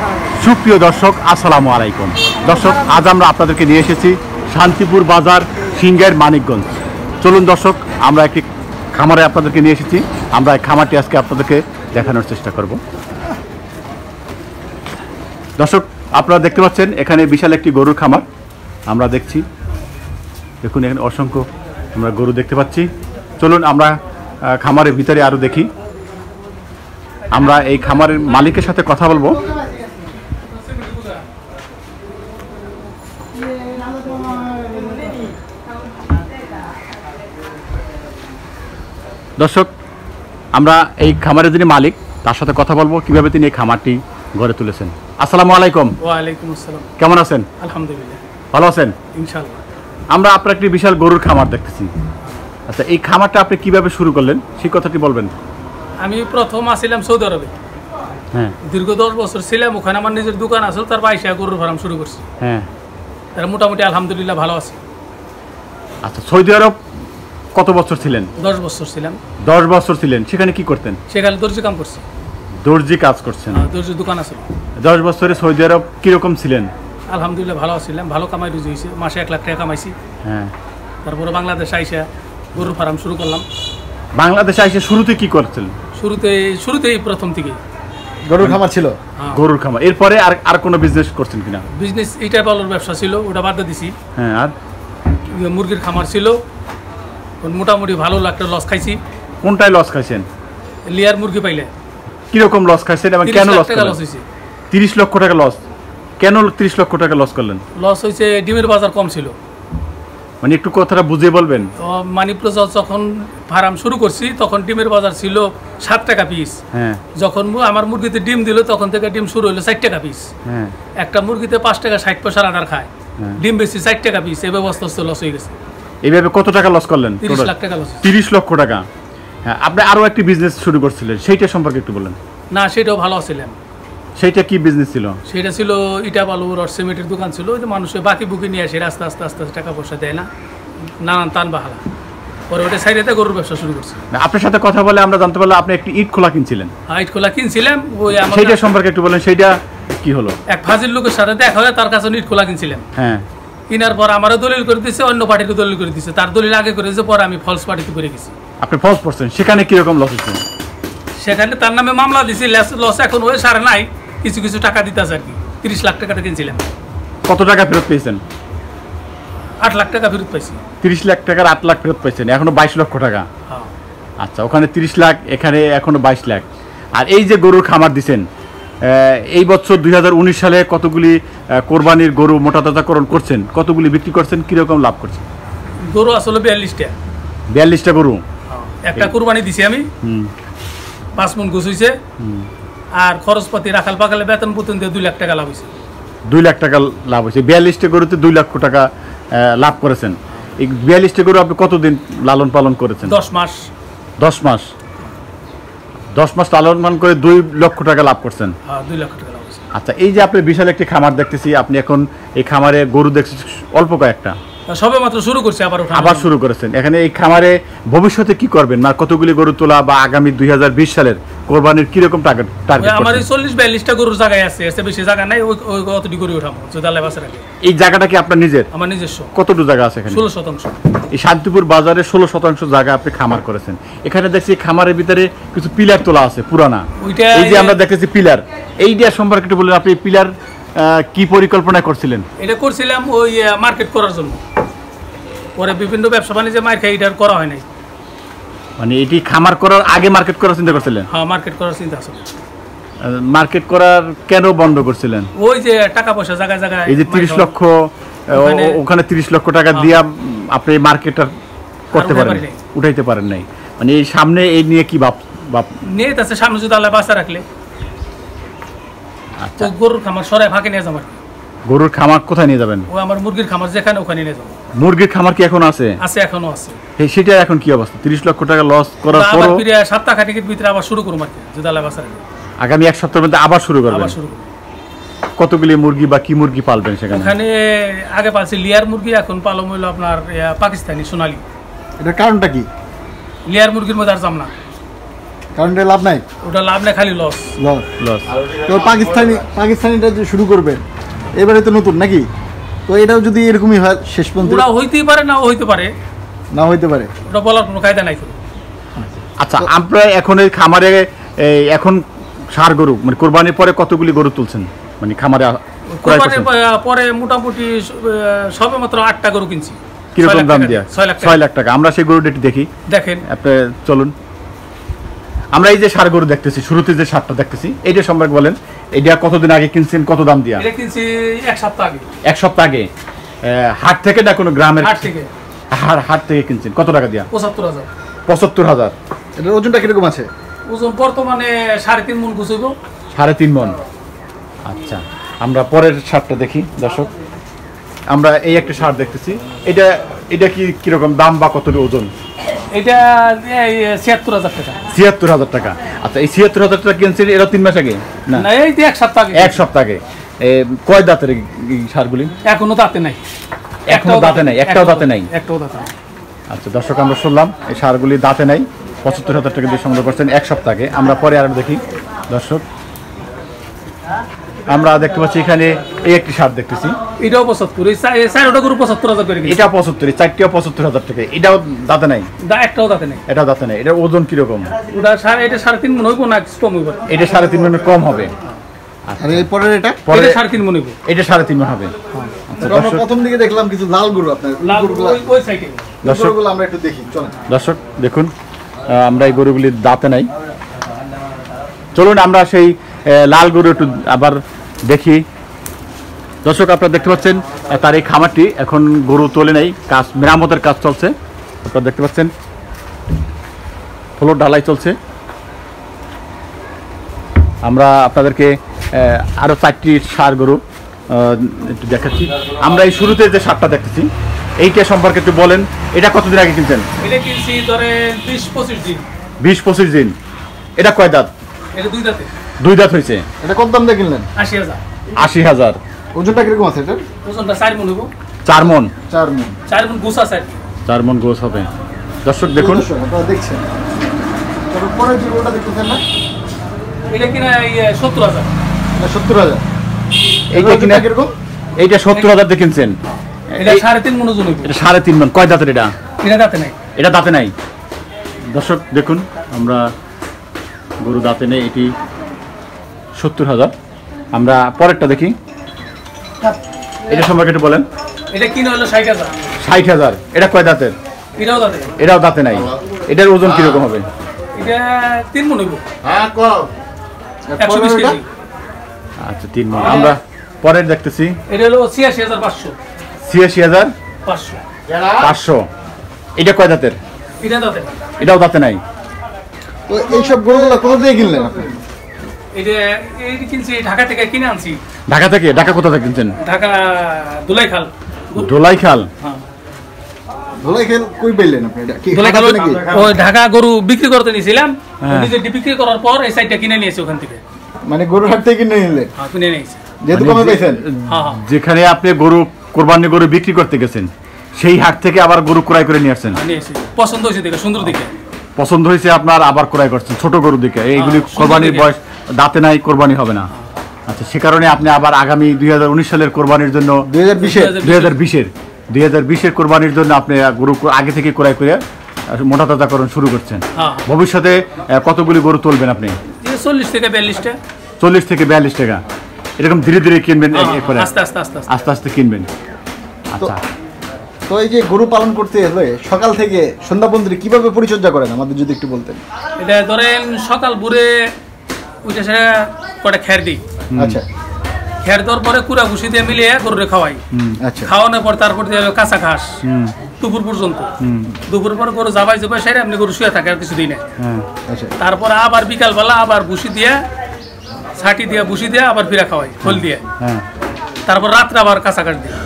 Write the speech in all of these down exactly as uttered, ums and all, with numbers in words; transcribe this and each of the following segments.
সুপ্রিয় দর্শক, আসসালামু আলাইকুম। দর্শক, আজ আমরা আপনাদেরকে নিয়ে এসেছি শান্তিপুর বাজার, সিংহের মানিকগঞ্জ। চলুন দর্শক, আমরা একটি খামারে আপনাদেরকে নিয়ে এসেছি। আমরা এই খামারটি আজকে আপনাদেরকে দেখানোর চেষ্টা করব। দর্শক, আপনারা দেখতে পাচ্ছেন এখানে বিশাল একটি গরুর খামার আমরা দেখছি। দেখুন, এখানে অসংখ্য আমরা গরু দেখতে পাচ্ছি। চলুন আমরা খামারের ভিতরে আরও দেখি। আমরা এই খামারের মালিকের সাথে কথা বলবো। দর্শক, আমরা এই খামারের যিনি মালিক তার সাথে কথা বলবো কিভাবে তিনি এই খামারটি গড়ে তুলেছেন। আসসালামু আলাইকুম। ওয়ালাইকুম আসসালাম। কেমন আছেন? আলহামদুলিল্লাহ, ভালো আছেন? ইনশাআল্লাহ। আমরা আপনার একটি বিশাল গরুর খামার দেখতেছি। আচ্ছা, এই খামারটা আপনি কিভাবে শুরু করলেন সেই কথাটি বলবেন। আমি প্রথম আসছিলাম সৌদি আরবে। হ্যাঁ, দীর্ঘ দশ বছর ছিলাম ওখানে। আমার নিজের দোকান আছে, তার বাইশে গরুর ফার্ম শুরু করছি। হ্যাঁ, তার মোটামুটি আলহামদুলিল্লাহ ভালো আছে। আচ্ছা, সৌদি আরব কত বছর ছিলেন? দশ বছর ছিলাম। দশ বছর ছিলেন, সেখানে কি করতেন? সেখানে দর্জি কাম করছি। দর্জি কাজ করছেন? দর্জির দোকান আছে। দশ বছরে সৌদি আরব কিরকম ছিলেন? আলহামদুলিল্লাহ ভালো ছিলাম, ভালো কামাই রুজি হয়েছে। মাসে এক লাখ টাকা কামাইছি। হ্যাঁ, তারপরে বাংলাদেশ আইসা গরুর ফার্ম শুরু করলাম। বাংলাদেশে আইসা শুরুতে কি করছিলেন? শুরুতে শুরুতেই প্রথম থেকে গরুর খামার ছিল। গরুর খামার, এরপরে আর আর কোনো বিজনেস করছেন কিনা? বিজনেস এইটা বালুর ব্যবসা ছিল, ওটা বাদ দিছি। হ্যাঁ, আর মুরগির খামার ছিল, মোটামুটি ভালো একটা লস খাইছি। কোনটায় লস খাইছেন? লেয়ার মুরগি পাইলে। কিরকম লস খাইছেন এবং কেন লস হয়েছে? তিরিশ লক্ষ টাকা লস। কেন তিরিশ লক্ষ টাকা লস করলেন? লস হয়েছে ডিমের বাজার কম ছিল। মানে একটু কথাটা বুঝিয়ে বলবেন। মানিপ্লাস যখন ফার্ম শুরু করছি তখন ডিমের বাজার ছিল সাত টাকা পিস। হ্যাঁ, যখন আমার মুরগিতে ডিম দিল তখন থেকে ডিম শুরু হলো ষাট টাকা পিস। হ্যাঁ, একটা মুরগিতে পাঁচ টাকা ষাট পয়সার আধার খায়, ডিম বেশি ষাট টাকা পিস। এই ব্যবস্থা লস হয়ে গেছে। এইভাবে কত টাকা লস করলেন? তিরিশ লাখ টাকা লস। তিরিশ লক্ষ টাকা। হ্যাঁ, আপনি আরো একটি বিজনেস শুরু করছিলেন, সেইটা সম্পর্কে একটু বলেন। না, সেটাও ভালো ছিলাম। সেইটা কি বিজনেস ছিল? সেটা ছিল ইটা বালু রড সিমেন্টের দোকান ছিল। ওই যে মানুষের বাকি বুকি নিয়ে আসে, আস্তে আস্তে আস্তে টাকা পয়সা দেয় না, নানান টান বাহালা। পরে ওটা সাইডেতে গরুর ব্যবসা শুরু করছি। আপনার সাথে কথা বলে আমরা জানতে পারলাম আপনি একটি ইট খোলা কিনছিলেন। হ্যাঁ, ইট খোলা কিনছিলাম। ওই সেইটা সম্পর্কে একটু বলেন, সেইটা কি হলো? এক ফাজিল লোকের সাথে দেখা হয়, তার কাছে ইট খোলা কিনছিলাম। হ্যাঁ, কেনার পর আমারও দলিল করে দিচ্ছে, অন্য পার্টিকে দলিল করে দিচ্ছে। তার দলিল আগে করে দিচ্ছে, পরে আমি ফলস পার্টিতে করে গেছি। আপনি ফলস করছেন, সেখানে কিরকম লস হয়েছে? সেখানে তার নামে মামলা দিছি, লস এখন ওই সারে নাই, কিছু কিছু টাকা দিতে আছে আর কি। তিরিশ লাখ টাকাটা কিনছিলাম। কত টাকা ফেরত পেয়েছেন? আট লাখ টাকা ফেরত পাইছি। তিরিশ লাখ টাকার আট লাখ ফেরত পাইছেন, এখনো বাইশ লক্ষ টাকা। আচ্ছা, ওখানে তিরিশ লাখ, এখানে এখনো বাইশ লাখ। আর এই যে গরুর খামার দিচ্ছেন, এই বছর দুই হাজার উনিশ সালে কতগুলি কোরবানির গরু মোটাতাজাকরণ করছেন, কতগুলি বিক্রি করছেন, কিরকম লাভ করছেন? গরু আসলে বিয়াল্লিশটা। বিয়াল্লিশটা গরু। একটা কোরবানি দিছি আমি, পাঁচ মন গোছ হয়েছে। আর খরচপাতি রাখাল পাখালে বেতন পুতন দিয়ে দুই লাখ টাকা লাভ হয়েছে। দুই লাখ টাকা লাভ হয়েছে। বিয়াল্লিশটা গরুতে দুই লক্ষ টাকা লাভ করেছেন। এই বিয়াল্লিশটা গরু আপনি কতদিন লালন পালন করেছেন? দশ মাস। দশ মাস দশ মাস লালন পালন করে দুই লক্ষ টাকা লাভ করছেন। হ্যাঁ, দুই লক্ষ টাকা লাভ হয়েছে। আচ্ছা, এই যে আপনি বিশাল একটি খামার দেখতেছি, আপনি এখন এই খামারে গরু দেখছি অল্প কয়েকটা, সবে মাত্র শুরু করছে, আবার আবার শুরু করেছেন। এখানে এই খামারে ভবিষ্যতে কি করবেন, না কতগুলি গরু তোলা বা আগামী দুই হাজার বিশ সালের কোরবানির কিরকম টার্গেট? আমার এই চল্লিশ বিয়াল্লিশটা গরুর জায়গায় আছে, এসে বেশি জায়গা নাই, ওই কতটি গরু উঠাবো যদি আল্লাহ বাঁচে রাখে। এই জায়গাটা কি আপনার নিজের? আমার নিজস্ব। কতটুকু জায়গা আছে এখানে? ষোলো শতাংশ। এই শান্তিপুর বাজারে ষোলো শতাংশ জায়গা আপনি খামার করেছেন। এখানে দেখছি খামারের ভিতরে কিছু পিলার তোলা আছে পুরানা, এই যে আমরা দেখতেছি পিলার, এইটা সম্পর্কে একটু বললেন। আপনি পিলার কি পরিকল্পনা করছিলেন? এটা করছিলাম ওই মার্কেট করার জন্য, পরে বিভিন্ন ব্যবসা বাণিজ্য মার খাই, এটা করা হয় নাই। মানে এটি খামার করার আগে মার্কেট করার চিন্তা করছিলেন? হ্যাঁ, মার্কেট করার চিন্তা আছে। মার্কেট করার কেন বন্ধ করছিলেন? ওই যে টাকা পয়সা জায়গায় জায়গায়, এই যে তিরিশ লক্ষ, ওখানে তিরিশ লক্ষ টাকা দিয়া আপনি মার্কেটটা করতে পারেন, উঠাইতে পারেন নাই। মানে এই সামনে এই নিয়ে কি ভাব ভাব নিয়ে আছে, সামনে যদি আল্লাহ বাঁচা রাখলে। আচ্ছা, গরুর খামার সরাই ফাঁকে নিয়ে যাবো। গরুর খামার কোথায় নিয়ে যাবেন? ও আমার মুরগির খামার যেখানে, ওখানে নিয়ে যাবো। মুরগির খামার কি এখন আছে? আছে, এখনো আছে। সেটা এখন কি অবস্থা? তিরিশ লক্ষ টাকা লস করার পর সপ্তাহ খানিকের ভিতরে আবার শুরু করবো আর কি, যদি আল্লাহ বাঁচা রাখে। আগামী এক সপ্তাহের মধ্যে আবার শুরু করবেন? আবার শুরু করব। কতগুলি মুরগি বা কি মুরগি পালবেন সেখানে? ওখানে আগে পালছি লেয়ার মুরগি, এখন পালম হইলো আপনার পাকিস্তানি সোনালী। এটার কারণটা কি? লেয়ার মুরগির মধ্যে আর জাম না, কারণ এটা লাভ নাই, ওটা লাভ নাই, খালি লস লস লস। তো পাকিস্তানি পাকিস্তানিটা যে শুরু করবেন এবারে তো নতুন নাকি, তো এটাও যদি এরকমই হয় শেষ পর্যন্ত ওটা হইতেই পারে, নাও হইতে পারে, না হইতে পারে, ওটা বলার কোনো কায়দা নাই তো। আচ্ছা, আপনারা এখন এই খামারে এই এখন ষাঁড় গরু মানে কোরবানির পরে কতগুলি গরু তুলছেন মানে খামারে ক্রয় কোরবানির করছেন? পরে মোটামুটি সবে মাত্র আটটা গরু কিনছি। কিরকম দাম দিয়া? ছয় লাখ ছয় লাখ টাকা। আমরা সেই গরুটা একটু দেখি, দেখেন আপনি চলুন। আমরা এই যে ষাঁড় গরু দেখতেছি, শুরুতে যে ষাঁড়টা দেখতেছি, এইটা সম্পর্কে বলেন। এটা কতদিন আগে কিনছেন, কত দাম দিয়া? এটা কিনছি এক সপ্তাহ আগে। এক সপ্তাহ আগে হাট থেকে না কোনো গ্রামের হাট থেকে? হাট থেকে কিনছেন। কত টাকা দিয়া? পঁচাত্তর হাজার। পঁচাত্তর হাজার। এটার ওজনটা কিরকম আছে? ওজন বর্তমানে সাড়ে তিন মন গুছাইব। সাড়ে তিন মন। আচ্ছা, আমরা পরের ষাঁড়টা দেখি দর্শক। আমরা এই একটা ষাঁড় দেখতেছি, এটা এটা কি কিরকম দাম বা কত ওজন? এটা ছিয়াত্তর হাজার টাকা। ছিয়াত্তর হাজার টাকা। আচ্ছা, এই ছিয়াত্তর হাজার টাকা কিনছেন এটা তিন মাস আগে না? না, এই তো এক সপ্তাহ আগে। এক সপ্তাহ আগে। কয় দাঁতের এই ষাঁড়গুলি? এখনো দাঁতে নাই। এখনো দাঁতে নাই? একটাও দাঁতে নাই? একটাও দাঁতে নাই। আচ্ছা দর্শক, আমরা শুনলাম এই ষাঁড়গুলি দাঁতে নাই, পঁচাত্তর হাজার টাকা দিয়ে সংগ্রহ করছেন এক সপ্তাহ আগে। আমরা পরে আরো দেখি দর্শক। আমরা দেখতে পাচ্ছি এখানে এই একটি ষাঁড় দেখতেছি, এটাও পঁচাত্তর। এই চারটা গরু পঁচাত্তর হাজার করে। এটা পঁচাত্তর, চারটিও পঁচাত্তর হাজার টাকা। এটাও দাঁতে নাই? একটাও দাঁতে নাই। এটা দাঁতে নাই। এটার ওজন কিরকম? ওটা সাড়ে এটা সাড়ে তিন মন হইব না কম হইব? এটা সাড়ে তিন মনের কম হবে। আর এই পরের এটা পরে সাড়ে তিন মন হইব। এটা সাড়ে তিন মন হবে। আচ্ছা আমরা প্রথম দিকে দেখলাম কিছু লাল গরু, আপনার গরুগুলো ওই সাইডে। দর্শক গরুগুলো আমরা একটু দেখি, চলেন। দর্শক দেখুন, আমরা এই গরুগুলি দাঁতে নাই। চলুন আমরা সেই লাল গরু একটু আবার দেখি। দর্শক আপনারা দেখতে পাচ্ছেন তার এই খামারটি এখন গরু তোলে নাই, কাজ মেরামতের কাজ চলছে। আপনারা দেখতে পাচ্ছেন ফ্লোর ঢালাই চলছে। আমরা আপনাদেরকে আরো চারটি ষাঁড় গরু একটু দেখাচ্ছি। আমরা এই শুরুতে যে ষাঁড়টা দেখতেছি এইটা সম্পর্কে একটু বলেন। এটা কতদিন আগে কিনছেন? এটা কিনছি ধরেন বিশ পঁচিশ দিন। বিশ পঁচিশ দিন। এটা কয় দাঁত? এটা দুই দাঁতে। দুই দাঁত হয়েছে। এটা কত দাম দিয়ে কিনলেন? আশি হাজার। আশি হাজার। ওজনটা কিরকম আছে এটা? ওজনটা চার মন হইব। চার মন? চার মন। চার মন গোছ আছে। চার মন গোছ হবে। দর্শক দেখুন, আপনারা দেখছেন। তারপর পরের যে গরুটা দেখতেছেন না, এটা কিনা সত্তর হাজার। এটা সত্তর হাজার। এইটা কিনা কিরকম? এইটা সত্তর হাজার দিয়ে কিনছেন? এটা সাড়ে তিন মন ওজন হইব। এটা সাড়ে তিন মন। কয় দাঁতের এটা? এটা দাঁতে নাই। এটা দাঁতে নাই। দর্শক দেখুন, আমরা গরু দাঁতে নেই, এটি সত্তর হাজার। আমরা পরেরটা দেখি, এটা সম্পর্কে একটু বলেন। এটা কিনা হলো ষাট হাজার। ষাট হাজার। এটা কয় দাঁতের? এটাও দাঁতে। এটাও দাঁতে নাই। এটার ওজন কিরকম হবে? এটা তিন মন হইব। হ্যাঁ কম। একশো বিশ কেজি। আচ্ছা, তিন মন। আমরা পরের দেখতেছি, এটা হলো ছিয়াশি হাজার পাঁচশো। ছিয়াশি হাজার পাঁচশো। পাঁচশো। এটা কয় দাঁতের? এটা দাঁতে। এটাও দাঁতে নাই। তো এইসব গরুগুলো কোথা থেকে কিনলেন আপনি? এটা এইটা কিনছি ঢাকা থেকে কিনে আনছি। ঢাকা থেকে? ঢাকা কোথা থেকে কিনছেন? ঢাকা দোলাইখাল। দোলাইখাল? হ্যাঁ। দোলাইখাল কই পেলেন আপনি? এটা কি দোলাইখাল নাকি? ওই ঢাকা গরু বিক্রি করতে নিয়েছিলাম, নিজে বিক্রি করার পর এই সাইডটা কিনে নিয়েছি ওখান থেকে। মানে গরুর হাট থেকে কিনে নিলেন? হ্যাঁ, কিনে নিয়েছি। যেহেতু কমে পাইছেন? হ্যাঁ হ্যাঁ। যেখানে আপনি গরু কোরবানি গরু বিক্রি করতে গেছেন সেই হাট থেকে আবার গরু ক্রয় করে নিয়ে আসছেন? নিয়েছি। পছন্দ হয়েছে দেখে, সুন্দর দেখে পছন্দ হয়েছে আপনার, আবার ক্রয় করছেন ছোট গরু দিকে। এইগুলি কোরবানির বয়স, দাঁতে নাই, কোরবানি হবে না। আচ্ছা, সে কারণে আপনি আবার আগামী দুই হাজার উনিশ সালের কোরবানির জন্য দুই হাজার বিশের দুই হাজার বিশের দুই হাজার বিশের কোরবানির জন্য আপনি গরু আগে থেকে ক্রয় করে মোটা তাজাকরণ শুরু করছেন। ভবিষ্যতে কতগুলি গরু তুলবেন আপনি? চল্লিশ থেকে বিয়াল্লিশটা। চল্লিশ থেকে বিয়াল্লিশ টাকা এরকম ধীরে ধীরে কিনবেন, আস্তে আস্তে আস্তে আস্তে আস্তে কিনবেন। আচ্ছা, তো এই যে গরু পালন করতে হলে সকাল থেকে সন্ধ্যা পর্যন্ত কিভাবে পরিচর্যা করেন আমাদের যদি একটু বলতেন। এটা ধরেন সকাল ভোরে উঠে সে কটা খের দিই। আচ্ছা, খের দেওয়ার পরে কুড়া ঘুষি দিয়ে মিলিয়ে গরুরে খাওয়াই। আচ্ছা, খাওয়ানোর পর তারপর দিয়ে কাঁচা ঘাস দুপুর পর্যন্ত। দুপুর পর গরু যাবাই যাবাই সেরে এমনি গরু শুয়ে থাকে আর কিছু দিই না। তারপর আবার বিকালবেলা আবার ভুসি দিয়ে ছাটি দিয়ে ভুসি দিয়ে আবার ফিরা খাওয়াই খোল দিয়ে। তারপর রাত্রে আবার কাঁচা ঘাস দিই।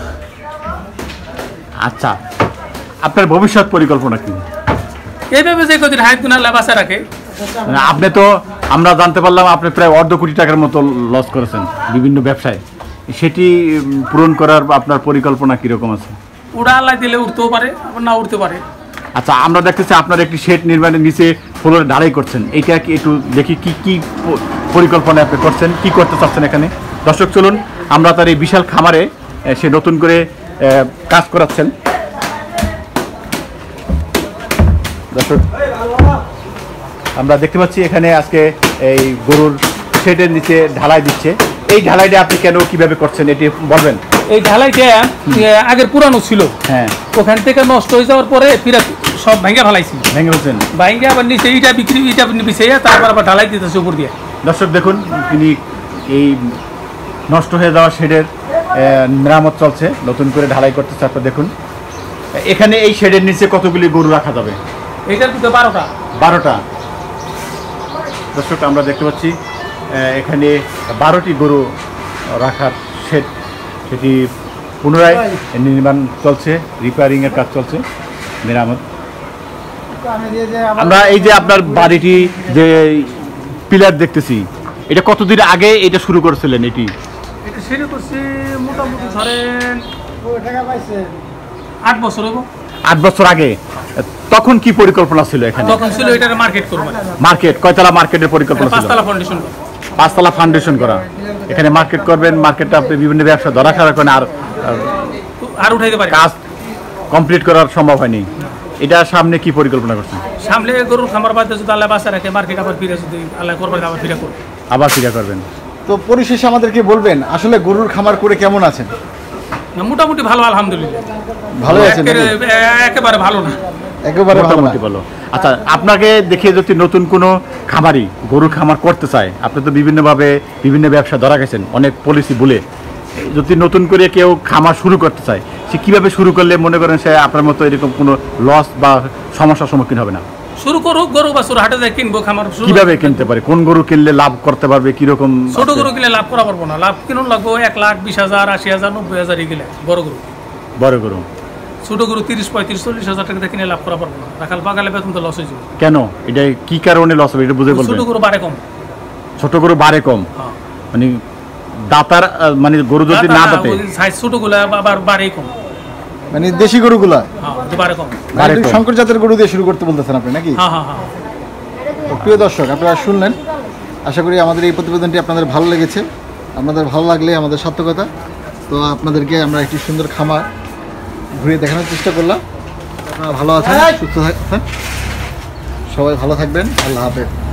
আচ্ছা, আপনার ভবিষ্যৎ পরিকল্পনা কি? এইভাবে যে কদিন হাইট গুনা লাগাছে রাখে। আপনি তো, আমরা জানতে পারলাম আপনি প্রায় অর্ধ কোটি টাকার মতো লস করেছেন বিভিন্ন ব্যবসায়। সেটি পূরণ করার আপনার পরিকল্পনা কিরকম আছে? ওটা আল্লাহ দিলে উঠতেও পারে, আবার না উঠতে পারে। আচ্ছা, আমরা দেখতেছি আপনার একটি শেড নির্মাণের নিচে ফ্লোরে ঢালাই করছেন, এইটা কি একটু দেখি কি কি প- পরিকল্পনা আপনি করছেন, কি করতে চাচ্ছেন এখানে। দর্শক চলুন আমরা তার এই বিশাল খামারে এ, সে নতুন করে এ, কাজ করাচ্ছেন। দর্শক আমরা দেখতে পাচ্ছি এখানে আজকে এই গরুর শেডের নিচে ঢালাই দিচ্ছে। এই ঢালাইটা আপনি কেন কিভাবে করছেন এটি বলবেন। এই ঢালাইটা এ, আগের পুরানো ছিল, হ্যাঁ ওখান থেকে নষ্ট হয়ে যাওয়ার পরে ফিরে সব ভেঙে ফেলাইছি, ভেঙে বলছেন। ভেঙে আবার নিচে ইটা বিক্রি ইটা বিছিয়ে তারপর আবার ঢালাই দিতেছে উপর দিয়ে। দর্শক দেখুন তিনি এই নষ্ট হয়ে যাওয়া শেডের মেরামত চলছে, নতুন করে ঢালাই করতেছে। আপনার দেখুন এখানে এই শেডের নিচে কতগুলি গরু রাখা যাবে। এইটার ভিতরে বারোটা বারোটা। দর্শক আমরা দেখতে পাচ্ছি আহ, এখানে বারোটি গরু রাখার শেড, সেটি পুনরায় নির্মাণ চলছে, রিপেয়ারিংয়ের কাজ চলছে, মেরামত। আমরা এই যে আপনার বাড়িটি যে পিলার দেখতেছি, এটা কতদিন আগে এটা শুরু করেছিলেন? এটি এটা শুরু করছি মোটামুটি ধরেন আট বছর হবো। আট বছর আগে। তখন কি পরিকল্পনা ছিল এখানে? তখন ছিল এটার মার্কেট করবো, মার্কেট, কয়তলা মার্কেটের পরিকল্পনা ছিল? পাঁচতলা ফাউন্ডেশন। পাঁচতলা ফাউন্ডেশন করা, এখানে মার্কেট করবেন, মার্কেটটা আপনি বিভিন্ন ব্যবসা ধরা খাওয়া করেন, আর আর উঠাইতে পারি কাজ কমপ্লিট করার সম্ভব হয়নি। এটা সামনে কি পরিকল্পনা করছেন? সামনে গরুর খামার বাদে যদি আল্লাহ বাঁচা রাখে মার্কেট আবার ফিরে, যদি আল্লাহ করবার আবার ফিরে করবো। আবার ফিরা করবেন। তো পরিশেষে আমাদেরকে বলবেন আসলে গরুর খামার করে কেমন আছেন? না, মোটামুটি ভালো, আলহামদুলিল্লাহ। ভালো আছেন? একেবারে- একেবারে ভালো না, একেবারে ভালো না। মোটামুটি ভালো। আচ্ছা, আপনাকে দেখে যদি নতুন কোনো খামারি গরুর খামার করতে চায়, আপনি তো বিভিন্নভাবে বিভিন্ন ব্যবসা ধরা গেছেন, অনেক পলিসি বলে, যদি নতুন করে কেউ খামার শুরু করতে চায়, সে কিভাবে শুরু করলে মনে করেন সে আপনার মতো এরকম কোনো লস বা সমস্যার সম্মুখীন হবে না? শুরু করুক, গরু বাছুর হাটে যায় কিনবো, খামার শুরু কিভাবে কিনতে পারে, কোন গরু কিনলে লাভ করতে পারবে, কিরকম? ছোট গরু কিনলে লাভ করা পারবো না, লাভ কিনুন লাগবো এক লাখ বিশ হাজার আশি হাজার নব্বই হাজার এগুলো বড় গরু। বড় গরু, ছোট গরু তিরিশ পঁয়ত্রিশ চল্লিশ হাজার টাকা দিয়ে কিনে লাভ করা পারবো না, রাখাল পাকালে বেতন তো লস হয়ে যাবে। কেন, এটা কি কারণে লস হবে এটা বুঝে বলবেন? ছোট গরু বাড়ে কম। ছোট গরু বাড়ে কম, হ্যাঁ। মানে দাতার আহ, মানে গরু যদি না দাঁতে, সাইজ ছোট গুলা আবার বাড়েই কম। মানে দেশি গরুগুলা হ্যাঁ, এটা বাড়ে কম। বাড়ে মানে কম। শঙ্কর জাতের গরু দিয়ে শুরু করতে বলতেছেন আপনি নাকি? হ্যাঁ হ্যাঁ হ্যাঁ। তো প্রিয় দর্শক, আপনারা শুনলেন, আশা করি আমাদের এই প্রতিবেদনটি আপনাদের ভালো লেগেছে। আপনাদের ভালো লাগলে আমাদের সার্থকতা। তো আপনাদেরকে আমরা একটি সুন্দর খামার ঘুরে দেখানোর চেষ্টা করলাম। আপনারা ভালো আছেন, সুস্থ থাকবেন, সবাই ভালো থাকবেন। আল্লাহ হাফেজ।